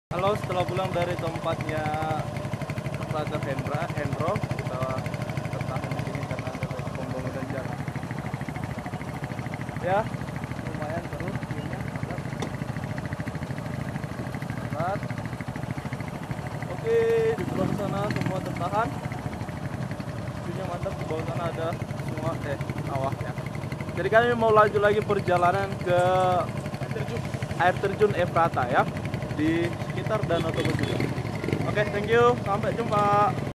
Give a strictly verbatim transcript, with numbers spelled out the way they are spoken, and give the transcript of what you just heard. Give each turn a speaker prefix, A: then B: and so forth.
A: Halo, setelah pulang dari tempatnya Plaza Hendra, Hendro, kita tertahan di sini karena ada pembangunan jalan. Ya, lumayan terus view-nya, mantap. Mantap. Oke, di sebelah sana semua tertahan. View-nya mantap, di bawah sana ada semua eh awaknya. Jadi kami mau lanjut lagi perjalanan ke air terjun, air terjun Efrata ya, di sekitar Danau Toba juga. Oke, thank you. Sampai jumpa.